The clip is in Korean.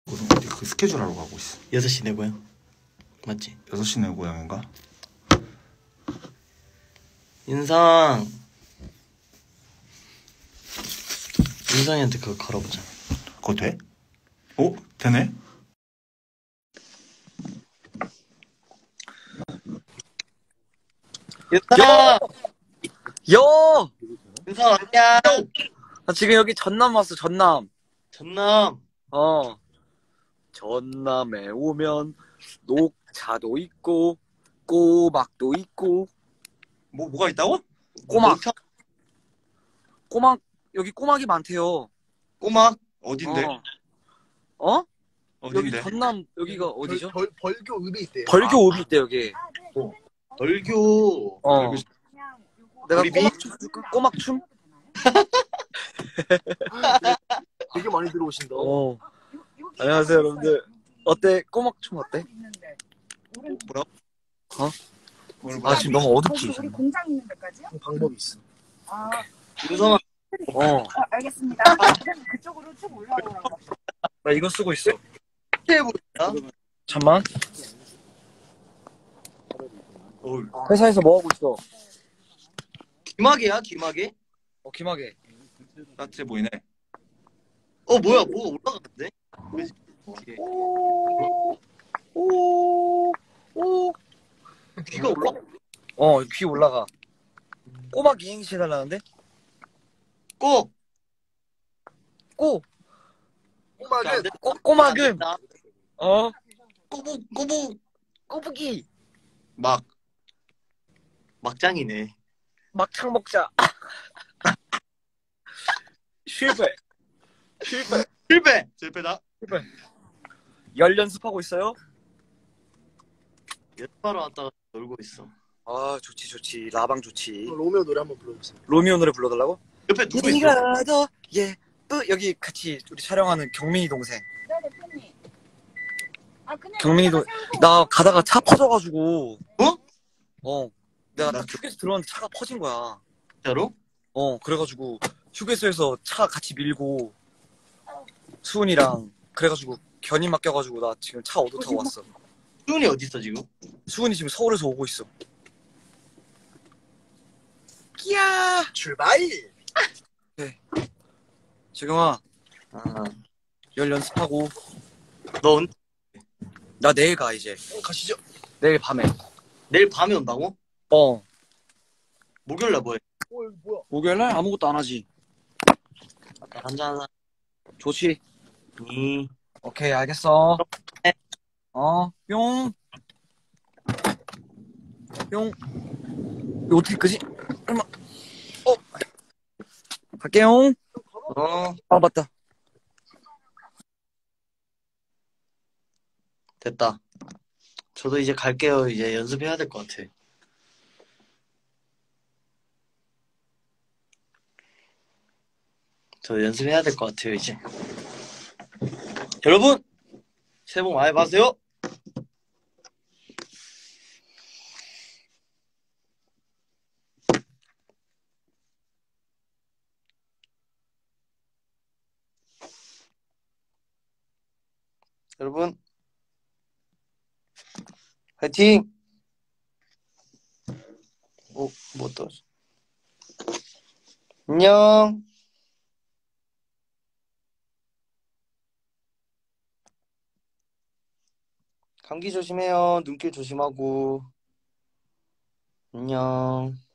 어디 그 스케줄 하러 가고 있어. 6시 내 고향 맞지? 6시 내 고향인가? 윤상 윤상이한테 그거 걸어보자. 그거 돼? 어? 되네? 윤상! 요! 윤상 왔냐? 나 지금 여기 전남 왔어, 전남. 전남 전남에 오면 녹차도 있고, 꼬막도 있고, 뭐가 있다고? 꼬막. 꼬막, 여기 꼬막이 많대요. 꼬막? 어딘데? 어? 여기 어딘데? 전남, 여기가 어디죠? 벌교 읍이 있대요. 벌교 읍이 있대, 여기. 벌교. 내가 우리 꼬막춤 해줄까? 꼬막춤? 되게 많이 들어오신다. 안녕하세요, 여러분들. 어때? 꼬막춤 어때? 뭐라고? 아, 지금 너무 어둡지? 우리 공장 있는 데까지요? 방법이 있어. 아, 윤상아 알겠습니다. 그럼 그쪽으로 쭉 올라오라고. 나 이거 쓰고 있어. 해보자. 잠만. 회사에서 뭐 하고 있어? 기막이야 기막이? 기막에. 따뜻해 보이네. 뭐야 뭐가 올라갔는데? 귀가 올라? 귀 올라가. 꼬막 이행시 해달라는데? 꼭! 꼬막은 꼬북 꼬부기 막장이네. 막창 먹자. 실패. 실패다. 열 연습하고 있어요? 연습하러 왔다가 놀고 있어. 아, 좋지. 라방 좋지. 로미오 노래 한번 불러주세요. 로미오 노래 불러달라고? 옆에 누구 있어? 네가 더 여기 같이 우리 촬영하는 경민이 동생. 네, 대표님. 그냥 경민이도 세우고 나 가다가 차 퍼져가지고. 내가 나 딱 휴게소 들어왔는데 차가 퍼진 거야. 진짜로? 그래가지고 휴게소에서 차 같이 밀고 수은이랑 그래가지고 견인 맡겨가지고 나 지금 차 얻어 타고 왔어. 수은이 어디 있어 지금? 수은이 지금 서울에서 오고 있어. 끼야. 출발! 지금아, 열 연습하고. 너 나 내일 가 이제. 가시죠. 내일 밤에. 내일 밤에 온다고? 목요일날 뭐해? 뭐야? 목요일날 아무것도 안 하지. 한잔 좋지. 하니? 오케이, 알겠어. 네. 뿅. 이거 어떻게 끄지? 얼마? 갈게요. 맞다. 됐다. 저도 이제 갈게요. 이제 연습해야 될 것 같아. 저 연습해야 될 것 같아요 이제. 여러분 새해 복 많이 받으세요. 여러분 화이팅! 뭐 또? 안녕. 감기 조심해요. 눈길 조심하고. 안녕.